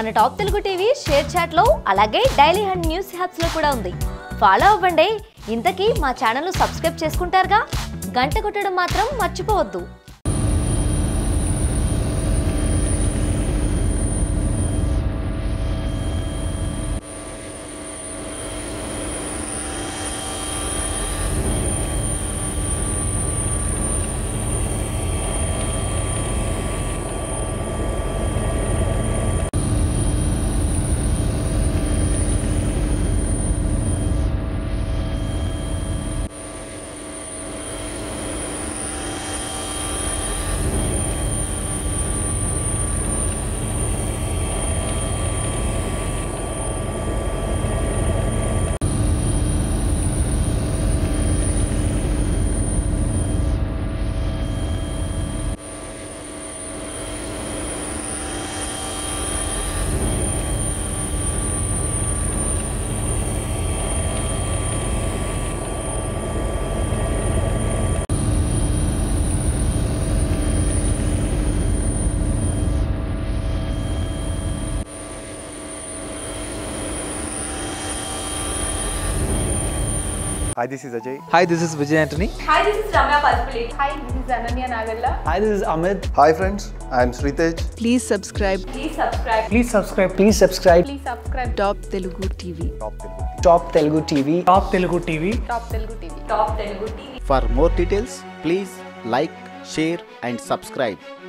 మన top Telugu TV ShareChat లో అలాగే డైలీ హండ్ న్యూస్ హ్యాప్స్ లో కూడా ఉంది. ఫాలో అవ్వండి. ఇంతకీ మా ఛానల్ ను సబ్స్క్రైబ్ చేసుకుంటారుగా, గంట కొట్టడం మాత్రం మర్చిపోవద్దు. Hi, this is Ajay. Hi, this is Vijay Anthony. Hi, this is Ramya Paspali. Hi, this is Ananya Nagalla. Hi, this is Amit. Hi friends, I am Sritej. Please subscribe. Please subscribe. Please subscribe. Please subscribe. Please subscribe. Top Telugu TV. Top Telugu TV. Top Telugu TV. Top Telugu TV. Top Telugu TV. For more details, please like, share and subscribe.